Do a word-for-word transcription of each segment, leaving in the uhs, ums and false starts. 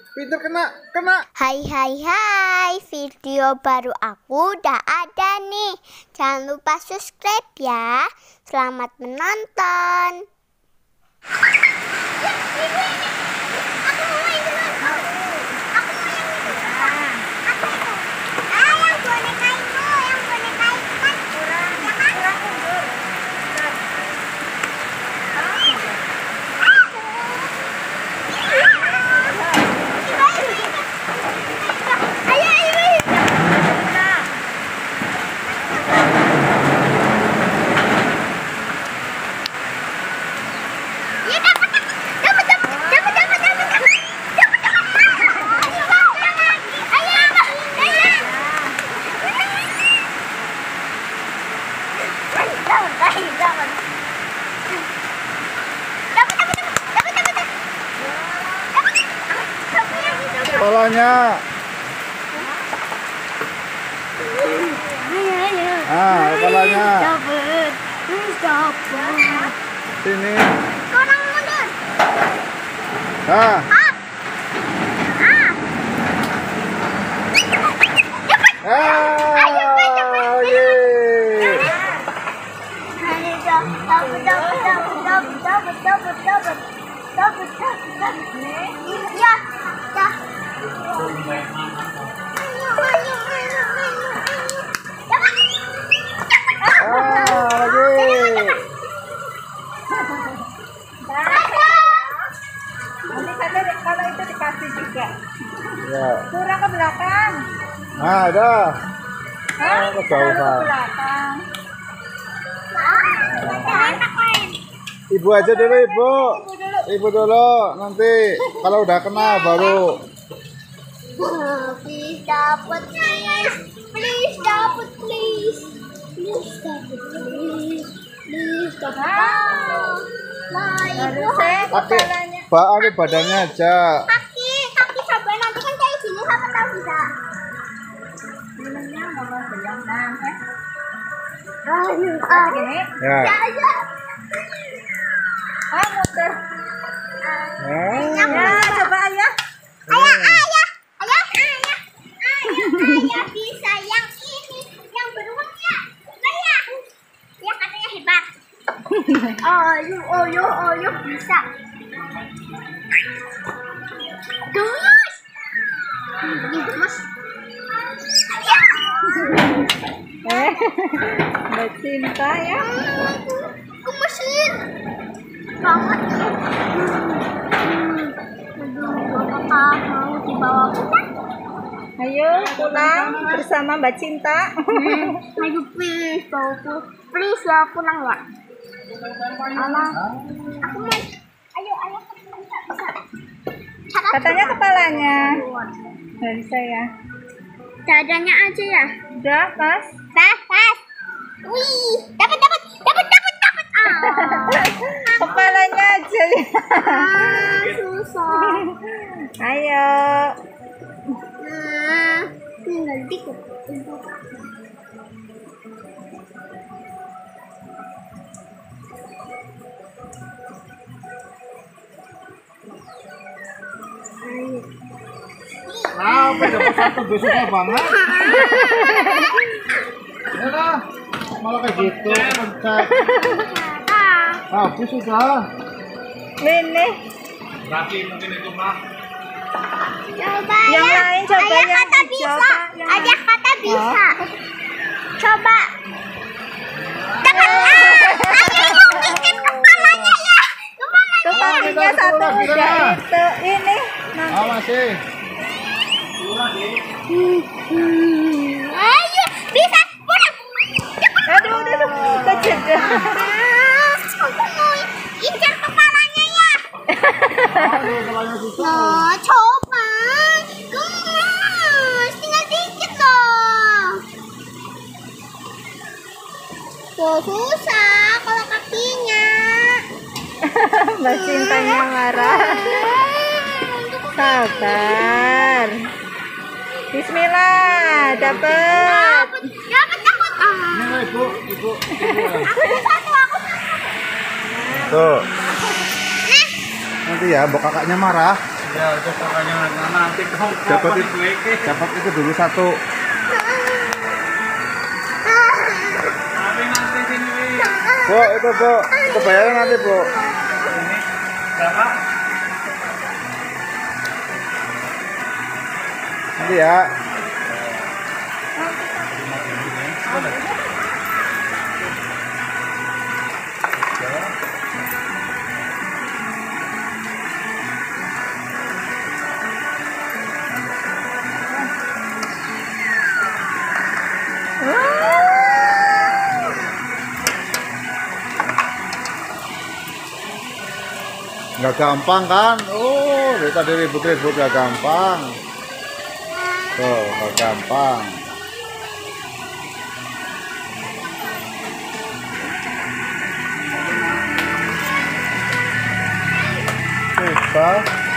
Pinter kena, kena. Hai hai hai, video baru aku udah ada nih. Jangan lupa subscribe ya. Selamat menonton. Kepalanya. Ah, kepalanya. Dapat. Dapat. Sini. Orang mundur. Ah. Ah. Ah. Ah. Yeay. Dapat, dapat, dapat, dapat, dapat, dapat, dapat, dapat, dapat. Ya, ya. Ah, lagi. Nanti kata kalau itu dikasih juga. Ya. Kurang ke belakang. Nah, dah. Hah? Oh, Terlalu kejauhan. ke belakang. Ibu aja dulu, Ibu. Ibu dulu. Nanti kalau udah kena baru. Please dapat, please. Please dapat, please. Please dapat, please. Please dapat. Nah, ibu Harusnya Pakai kepalanya. ba anu badannya aja. kaki, kaki sampai nanti kan kayak gini, siapa tahu bisa. Minumnya mama bilang nah, ya. Ayo, Ah, gini. Ya. ya, ya. Ah, muter. Ya. Ya, coba ayah. Ayah, ayah, ayah, ayah, ayah, ayah bisa yang ini, yang beruang ya, ayah, ya katanya hebat. Ayo, ayo, ayo bisa. Gemes, ini gemes. Ayah. Eh, Mbak Cinta ya. Gemesin banget. Aduh, apakah mau dibawa pulang? Ayo pulang bersama Mbak Cinta. Ayo please, bawa pulang. Please ya pulang ya. Alah, aku mau. Ayo, ayo bisa, bisa. Cara Katanya pulang. kepalanya. Nggak bisa ya. Dadanya aja ya. Udah, Mas. Pas, pas. Wih, dapat, dapat, dapat, dapat, dapat. Ah, Kepalanya aja ya. ah susah. Ayo. Nah, tinggal dikit. Ayo. Ah, dapat satu besoknya banget. Ya lah. Malah kayak gitu, pencet. Ah, Habis sudah. Ini. coba Yang ya. lain coba Ayah yang kata hijau, bisa. Pak. Yang Ayah kata bisa. Coba. Dapat. Eh. Ah, ayah mau bikin kepalanya ya. Kepalanya. Tuh kakinya kita satu pulang, udah kita. itu. Ini. Nah, Ah, masih. Hmm, ayo bisa pulang. aduh, aduh, aduh. Kejedot. Ah, aku mau incar kepalanya ya. Aduh, kepalanya susah. Nah, coba. Gemes, tinggal dikit dong. Tuh susah kalau kakinya. Mbak Cintanya marah. Sabar. Bismillah, dapat. Dapat, dapat, dapat. Ah, Ini lah, Ibu, Ibu, Ibu. aku di satu, aku satu. Tuh. Nanti ya, mbok kakaknya marah. Ya, itu pokoknya nanti kau Dapat itu, dapat itu dulu satu. Tapi nanti sini. Bu, itu bu, itu bayaran nanti bu. Ini berapa? Nanti ya. Nggak gampang kan? Oh, dari tadi ribut-ribut nggak gampang. Tuh, nggak gampang. Susah.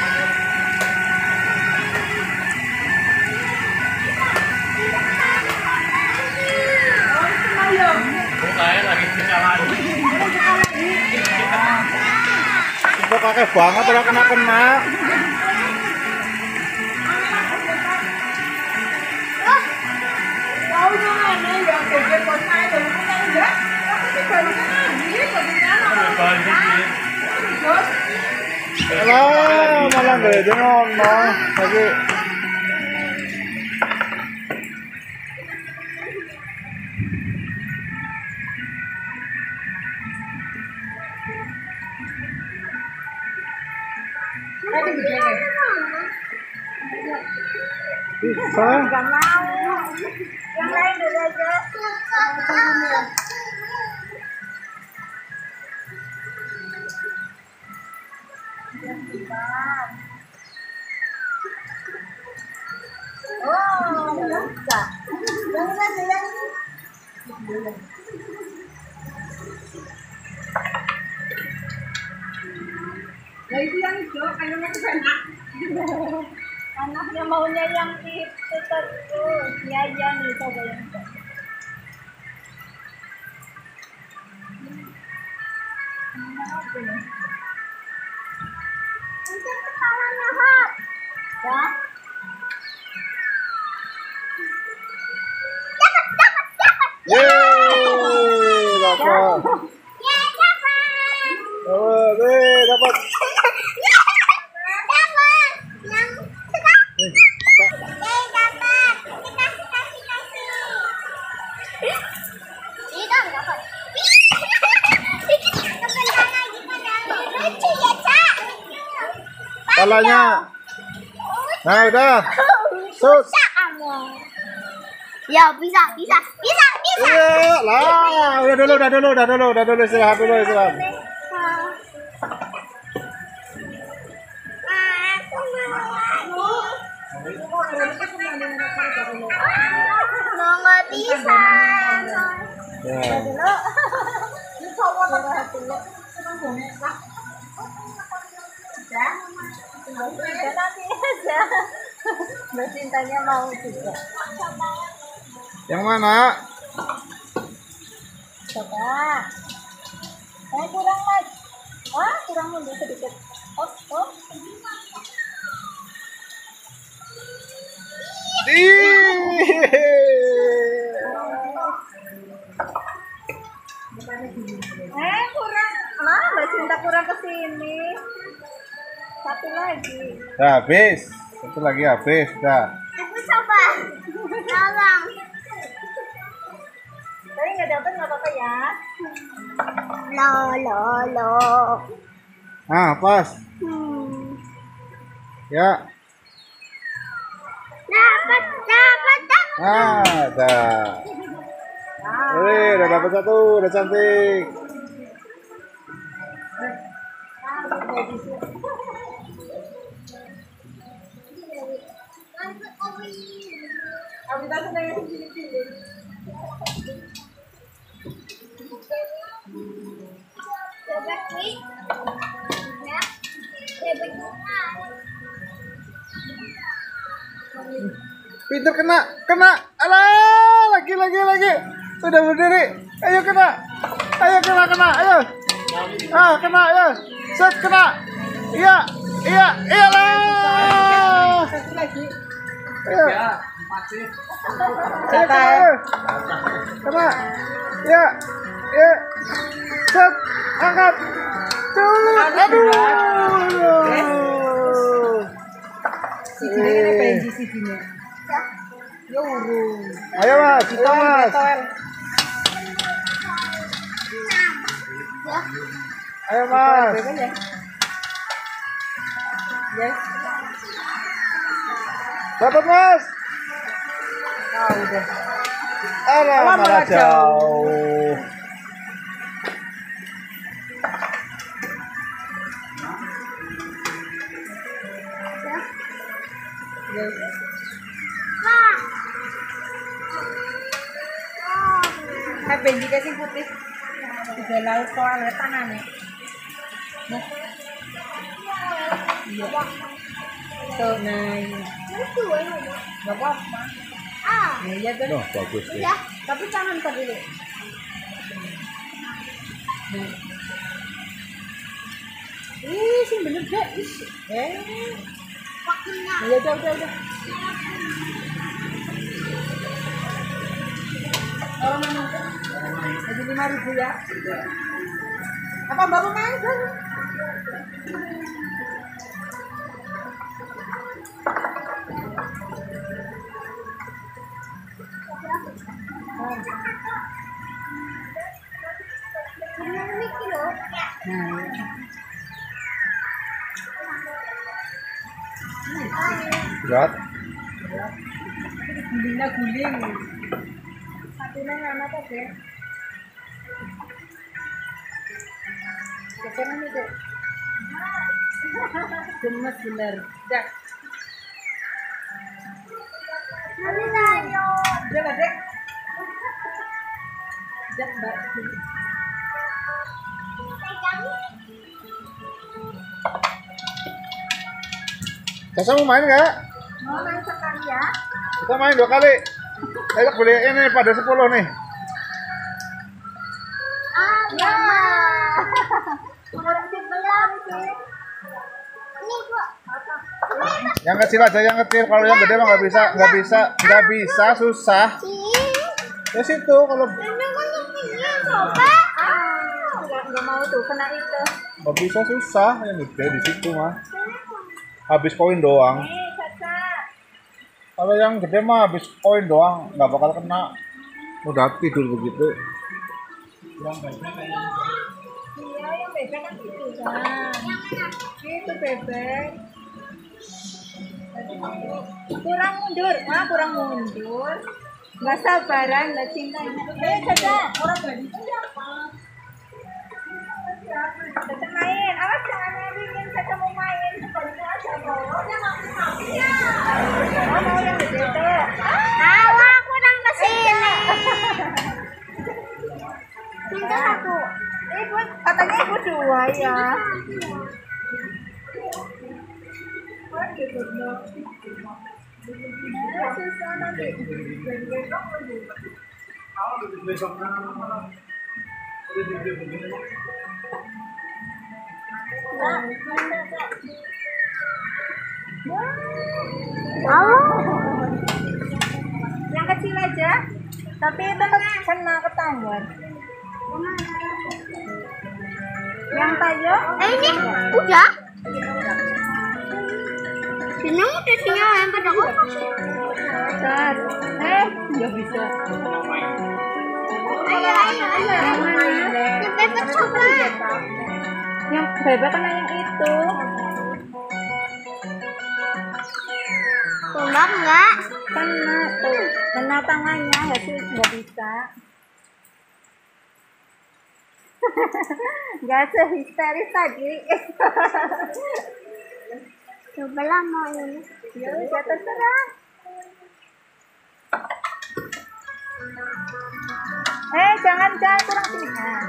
Saya lagi sekali. Itu kakek banget udah kena-kena. Tahu mana yang kerja kota itu bukan enggak? Tapi baru kan ini bagaimana? Balik sih. Alah, malah nggak ada ngomong lagi. Bisa. Enggak mau. Yang lain dulu aja. Oh, bisa. Jangan aja yang nah itu yang hijau, kayaknya itu enak. Anaknya maunya yang itu terus. Ya, ya nih, coba yang itu. Apa nih? Itu kepalanya hot. Ya? Dapat, dapat, dapat. Yeay, dapat. Ya, dapat. Oh, deh, dapat. Dapat. Yang sudah. Nih, Eh, dapat. Dikasih, kasih, kasih. Itu dapat. Kebetulan lagi pada lucu ya, Cak. palanya. Nah, udah. Sus. Bisa kamu. Ya, bisa, bisa, bisa, bisa. Iya, lah. Udah dulu, udah dulu, udah dulu, udah dulu istirahat dulu, istirahat. Aku mau mau nggak bisa. Ya. Dulu. Ini coba berhati dulu. Ya. Ya nanti aja. Mbak Cintanya mau juga. Yang mana? Coba. Eh kurang mas. Wah kurang mundur sedikit. Oh oh. Eh kurang. Nah Mbak Cinta kurang kesini. Satu lagi. Udah habis. Satu lagi habis, udah. Aku coba. Tolong. Tapi nggak dapat nggak apa-apa ya. Lo lo lo. Nah, pas. Hmm. Ya. Dapat, dapat, dapat. Nah, dah. Wih, udah dapat satu, udah cantik. Aku tak senang yang sini-sini. Coba sih. Ya. Coba juga. Pinter kena, kena. Alah, lagi, lagi, lagi. Udah berdiri. Ayo kena. Ayo kena, kena. Ayo. Ah, kena, ya. Set kena. Iya. Iya, iyalah. Satu lagi. Iya. Ya, empat sih. Coba. Coba. Iya. Iya. Set. Angkat. Cut. Aduh. Sini ini benji sini. Ya urung. Ayo Mas, kita Mas. Ayo Mas. Ya. Yes. Dapat Mas. Ah, udah. Alah, Alah, malah malah jauh. Yes. Eh, benji kasih putih. Udah laut soalnya tangannya. Nah. Iya. Tuh, nah ini. Gak apa-apa. Ah, Nah, iya kan. Oh, bagus deh. udah. Tapi tangan tadi dulu. Nah. Ih, sih bener deh. Ih, eh. Waktunya. Nah, ya udah, udah, udah. Orang mana? Jadi lima ribu ya. Apa baru main kan? Ini kilo. Nah, Berat. gulingnya guling. Satunya mana tuh deh? Sekarang itu. Gemes bener. Dah. Mari tayo. Udah nggak dek? Dah mbak. Pegang. Sasa mau main nggak? Mau main sekali ya? Kita main dua kali. Saya beli ini pada sepuluh nih. Ah, Ya. Orang sebelah sih. Ini Bu. Yang kecil aja, yang kecil. Kalau yang gede mah nggak bisa, nggak bisa, nggak bisa, susah. Sih. Ya situ kalau Ini kan ini coba. Ah, nggak nggak mau tuh kena itu. nggak bisa susah, yang gede di situ mah. Habis koin doang. Nih, Caca. Kalau yang gede mah habis koin doang, nggak bakal kena. Udah tidur begitu. Iya, yang bebek kan gitu kan. Itu bebek. Kurang mundur, ah kurang mundur. Nggak sabaran, nggak cintanya. Eh, Caca, orang badi itu siapa? Caca main, awas jangan nyariin. Caca mau main, sebaliknya aja kok. Oh, mau yang gede tuh. Awak kurang ke sini. Minta satu. Ibu, katanya ibu dua ya. Susah nanti. Yang kecil aja, tapi tetap kena ketahuan. Yang tayo? Eh ini udah. Sini udah sini yang pada apa sih? Bentar. Eh, nggak bisa. Ayo ayo ayo. Yang mana? Yang bebek coba. Yang bebek kena yang itu. Tumbang enggak? Kena tuh, kena tangannya nggak sih nggak bisa. Nggak sehisteris tadi. Coba lah mau ini. Ya udah terserah. Eh jangan jangan kurang sini. Nah.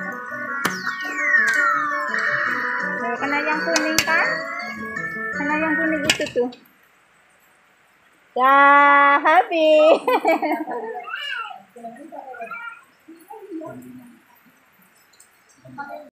Nah, kena yang kuning kan? Kena yang kuning itu tuh. Ya habis.